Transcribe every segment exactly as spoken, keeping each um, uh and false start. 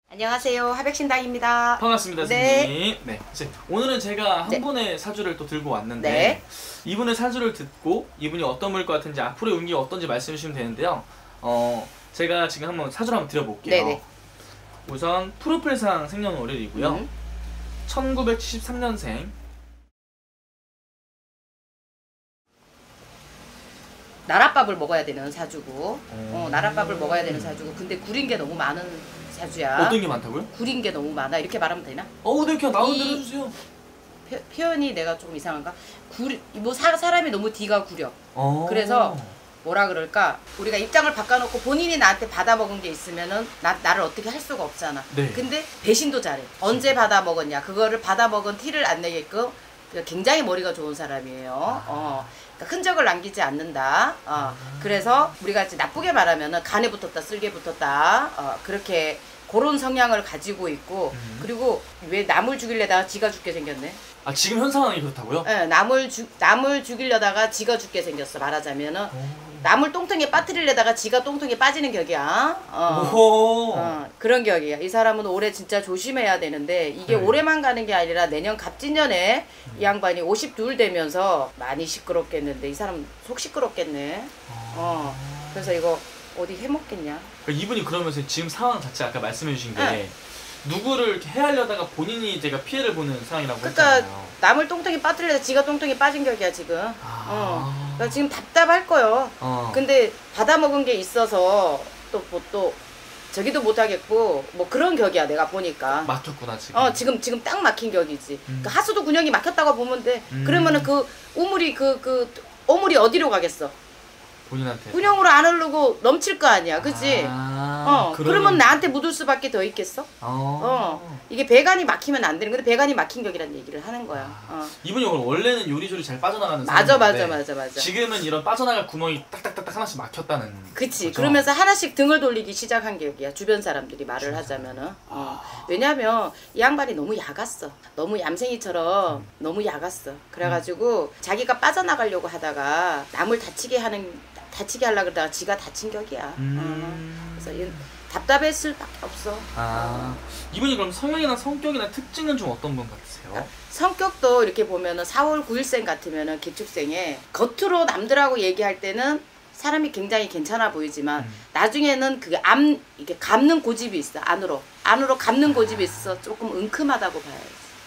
안녕하세요, 하백신당입니다. 반갑습니다, 선생님. 네. 네. 이제 오늘은 제가 한 네. 분의 사주를 또 들고 왔는데 네. 이분의 사주를 듣고 이분이 어떤 분일 것 같은지 앞으로의 운기가 어떤지 말씀해 주시면 되는데요. 어, 제가 지금 한번 사주를 한번 드려볼게요. 네네. 우선 프로필상 생년월일이고요. 음. 천구백칠십삼 년생. 나랏밥을 먹어야 되는 사주고, 어, 나랏밥을 먹어야 되는 사주고, 근데 구린 게 너무 많은 사주야. 어떤 게 많다고요? 구린 게 너무 많아. 이렇게 말하면 되나? 어, 네, 그냥 나온 대로 해주세요. 표, 표현이 내가 조금 이상한가? 구리, 뭐 사, 사람이 너무 뒤가 구려. 어. 그래서 뭐라 그럴까? 우리가 입장을 바꿔놓고 본인이 나한테 받아먹은 게 있으면은 나, 나를 어떻게 할 수가 없잖아. 네. 근데 배신도 잘해. 언제 받아먹었냐? 그거를 받아먹은 티를 안 내게끔 굉장히 머리가 좋은 사람이에요. 아. 어. 그러니까 흔적을 남기지 않는다. 어. 아. 그래서 우리가 이제 나쁘게 말하면은 간에 붙었다, 쓸개 붙었다. 어. 그렇게 그런 성향을 가지고 있고, 음. 그리고 왜 남을 죽이려다가 지가 죽게 생겼네. 아, 지금 현 상황이 그렇다고요? 네, 남을 죽 남을 죽이려다가 지가 죽게 생겼어. 말하자면은 오. 남을 똥통에 빠뜨리려다가 지가 똥통에 빠지는 격이야. 어. 어, 그런 격이야. 이 사람은 올해 진짜 조심해야 되는데 이게 네. 올해만 가는 게 아니라 내년 갑진년에 음. 이 양반이 오십이 되면서 많이 시끄럽겠는데 이 사람 속 시끄럽겠네. 어. 그래서 이거 어디 해먹겠냐? 그러니까 이분이 그러면서 지금 상황 자체 아까 말씀해 주신 게 네. 누구를 이렇게 해하려다가 본인이 제가 피해를 보는 상황이라고 그러니까 했잖아요. 남을 똥통에 빠뜨려서 지가 똥통에 빠진 격이야 지금. 아. 어. 그러니까 지금 답답할 거요. 어. 근데 받아먹은 게 있어서 또 뭐 또 저기도 못하겠고 뭐 그런 격이야 내가 보니까. 막혔구나 지금. 어 지금 지금 딱 막힌 격이지. 음. 그러니까 하수도 군형이 막혔다고 보면 돼. 음. 그러면은 그 우물이 그 그 오물이 어디로 가겠어? 본인한테. 군형으로 안 흐르고 넘칠 거 아니야, 그치? 아, 어, 그러면... 그러면 나한테 묻을 수밖에 더 있겠어? 어. 어. 이게 배관이 막히면 안 되는 건데 배관이 막힌 격이라는 얘기를 하는 거야. 어. 이분이 원래는 요리조리 잘 빠져나가는 맞아, 맞아, 맞아, 맞아. 지금은 이런 빠져나갈 구멍이 딱딱딱딱 하나씩 막혔다는. 그치. 거죠? 그러면서 하나씩 등을 돌리기 시작한 격이야. 주변 사람들이 말을 주변 하자면은. 어. 아. 왜냐면 이 양반이 너무 야갔어. 너무 얌생이처럼 음. 너무 야갔어. 그래가지고 음. 자기가 빠져나가려고 하다가 남을 다치게 하는 다치게 하려고 그러다가 지가 다친 격이야. 음. 어. 그래서 답답했을 밖에 없어. 아. 어. 이분이 그럼 성향이나 성격이나 특징은 좀 어떤 분 같으세요? 그러니까 성격도 이렇게 보면은 사월 구일생 같으면은 개축생에 겉으로 남들하고 얘기할 때는 사람이 굉장히 괜찮아 보이지만 음. 나중에는 그게 암 이렇게 감는 고집이 있어. 안으로 안으로 감는 고집이 있어. 조금 은큼하다고 봐야지.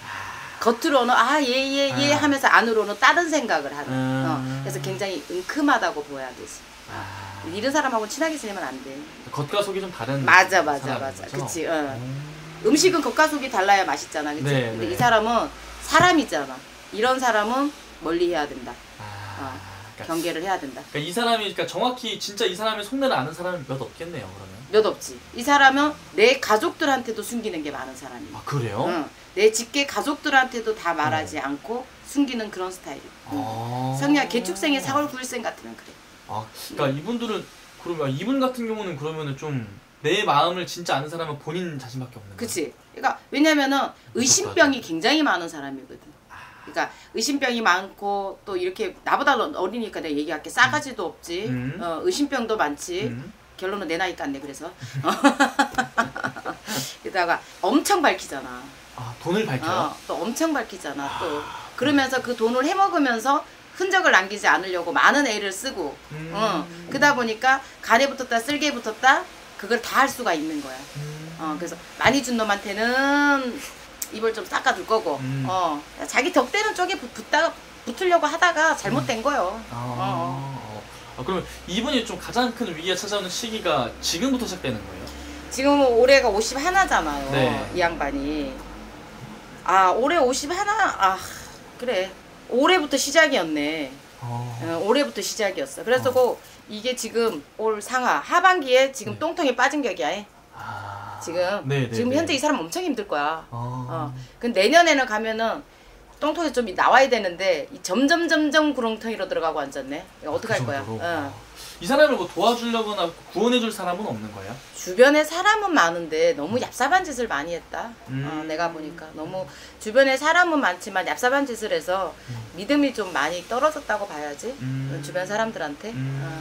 겉으로는 아 예 예 예 아. 하면서 안으로는 다른 생각을 하는. 음. 어, 그래서 굉장히 은큼하다고 보여야 되지. 아. 이런 사람하고 친하게 지내면 안 돼. 겉과 속이 좀 다른. 맞아 맞아 맞아. 거죠? 그치. 어. 음. 음식은 겉과 속이 달라야 맛있잖아, 그치? 네, 근데 네. 이 사람은 사람이잖아. 이런 사람은 멀리 해야 된다. 아. 어. 그러니까, 경계를 해야 된다. 그러니까 이 사람이 그러니까 정확히 진짜 이 사람의 속내를 아는 사람이 몇 없겠네요, 그러면. 몇 없지. 이 사람은 내 가족들한테도 숨기는 게 많은 사람이야. 아, 그래요? 응. 내 직계 가족들한테도 다 말하지 어. 않고 숨기는 그런 스타일이야. 아. 성향 개축생의 사월 구일생 같으면 그래. 아, 그러니까 응. 이분들은 그러면 이분 같은 경우는 그러면은 좀 내 마음을 진짜 아는 사람은 본인 자신밖에 없는 거야. 그치. 그러니까 왜냐면은 의심병이 굉장히 많은 사람이거든. 그러니까 의심병이 많고 또 이렇게 나보다 어리니까 내가 얘기할게. 싸가지도 없지. 음. 어, 의심병도 많지. 음. 결론은 내 나이 깠네 그래서. 게다가 엄청 밝히잖아. 아, 돈을 밝혀요? 어, 또 엄청 밝히잖아. 아, 또 그러면서 그 돈을 해먹으면서 흔적을 남기지 않으려고 많은 애를 쓰고 음. 어, 그러다 보니까 간에 붙었다 쓸개에 붙었다 그걸 다 할 수가 있는 거야. 음. 어, 그래서 많이 준 놈한테는 입을 좀 닦아줄 거고 음. 어, 자기 덕대는 쪽에 붙다가 붙으려고 하다가 잘못된 음. 거요. 아. 어. 아, 그러면 이분이 좀 가장 큰 위기가 찾아오는 시기가 지금부터 시작되는 거예요? 지금 올해가 오십일잖아요. 네. 이 양반이. 아, 올해 오십일? 아, 그래. 올해부터 시작이었네. 어. 어, 올해부터 시작이었어. 그래서 어. 그 이게 지금 올 상하 하반기에 지금 네. 똥통에 빠진 격이야. 아. 지금 네, 네, 지금 네. 현재 이 사람 엄청 힘들 거야. 어. 어. 근데 내년에는 가면은 똥통에 좀 나와야 되는데 점점 점점 구렁텅이로 들어가고 앉았네. 어떻게 아, 할 거야? 어. 이 사람을 뭐 도와주려거나 구원해줄 사람은 없는 거예요? 주변에 사람은 많은데 너무 얍삽한 짓을 많이 했다. 음. 어, 내가 보니까 너무 주변에 사람은 많지만 얍삽한 짓을 해서 음. 믿음이 좀 많이 떨어졌다고 봐야지. 음. 주변 사람들한테. 음. 어.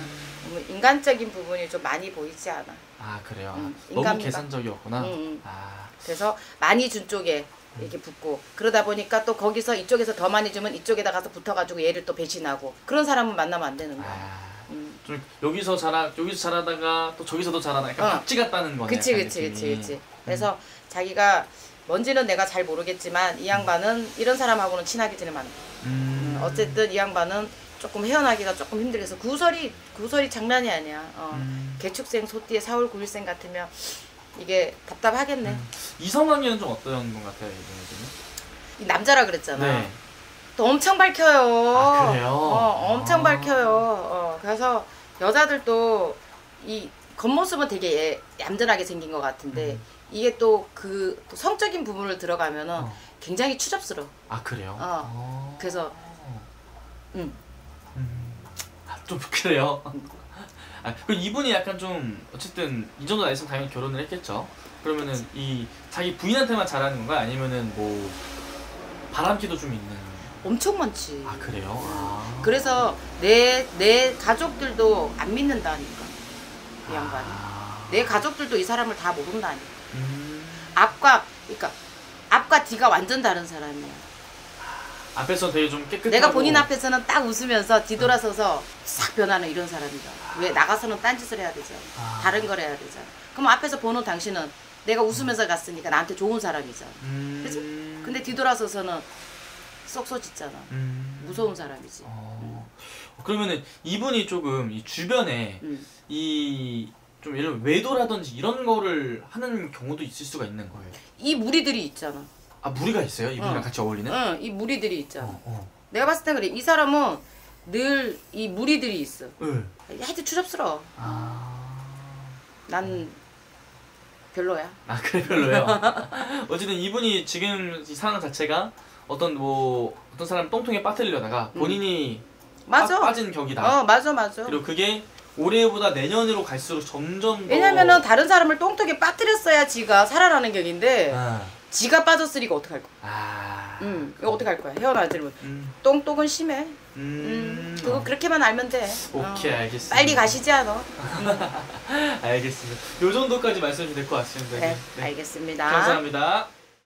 부분, 인간적인 부분이 좀 많이 보이지 않아. 아 그래요. 음, 너무 인간미가. 계산적이었구나. 음, 음. 아 그래서 많이 준 쪽에 이렇게 붙고 그러다 보니까 또 거기서 이쪽에서 더 많이 주면 이쪽에다 가서 붙어가지고 얘를 또 배신하고 그런 사람은 만나면 안 되는 거야. 아, 음. 좀 여기서 잘하 여기서 잘하다가 또 저기서도 잘하다. 약간 어. 박쥐 같다는 거네. 그치 약간 그치 느낌이. 그치 그치. 그래서 자기가 뭔지는 내가 잘 모르겠지만 이 양반은 이런 사람하고는 친하게 지내면 안 돼. 음. 음, 어쨌든 이 양반은 조금 헤어나기가 조금 힘들겠어. 구설이 구설이 장난이 아니야. 어. 음. 개축생 소띠에 사월 구일생 같으면 이게 답답하겠네. 음. 이성관계는 좀 어떤 것 같아요, 이분은? 이 남자라 그랬잖아. 네. 또 엄청 밝혀요. 아, 그래요? 어, 엄청 아. 밝혀요. 어, 그래서 여자들도 이 겉모습은 되게 얌전하게 생긴 것 같은데 음. 이게 또 그 성적인 부분을 들어가면은 어. 굉장히 추접스러워. 아 그래요? 어. 어. 그래서 음. 음. 아, 좀 그래요. 아, 그 이분이 약간 좀 어쨌든 이 정도 나이면 당연히 결혼을 했겠죠. 그러면은 이 자기 부인한테만 잘하는 건가요? 아니면은 뭐 바람기도 좀 있는? 엄청 많지. 아 그래요? 아. 그래서 내 내 가족들도 안 믿는다니까 이 양반이. 아. 내 가족들도 이 사람을 다 모른다니까. 음. 앞과 그러니까 앞과 뒤가 완전 다른 사람이야. 앞에서 되게 좀 깨끗하고. 내가 본인 앞에서는 딱 웃으면서 뒤돌아서서 싹 변하는 이런 사람이다. 왜 나가서는 딴짓을 해야 되잖아. 아. 다른 걸 해야 되잖아. 그럼 앞에서 보는 당신은 내가 웃으면서 갔으니까 나한테 좋은 사람이잖아. 음. 그치? 근데 뒤돌아서서는 쏙쏘짓잖아. 음. 무서운 사람이지. 어. 그러면은 이분이 조금 이 주변에 음. 이 좀 예를 들면 외도라든지 이런 거를 하는 경우도 있을 수가 있는 거예요. 이 무리들이 있잖아. 아 무리가 있어요? 이분이랑 어. 같이 어울리는? 응, 이 무리들이 있잖아. 어, 어. 내가 봤을 때 그래. 이 사람은 늘 이 무리들이 있어. 네. 하여튼 추접스러워. 아. 난 별로야. 아 그래 별로요. 어쨌든 이분이 지금 이 상황 자체가 어떤 뭐 어떤 사람 똥통에 빠뜨리려다가 본인이 맞아. 빠, 빠진 격이다. 어, 맞아, 맞아. 그리고 그게 올해보다 내년으로 갈수록 점점 더. 왜냐면은 다른 사람을 똥통에 빠뜨렸어야 지가 살아나는 격인데 아. 지가 빠졌으니까 어떡할 거야. 아. 응, 이거 어떡할 거야. 헤어나지면 음. 똥똥은 심해. 음. 음, 그거 그렇게만 알면 돼. 오케이 어. 알겠습니다. 빨리 가시지 않아. 알겠습니다. 요 정도까지 말씀해 주면 될 것 같습니다. 네, 알겠습니다. 감사합니다.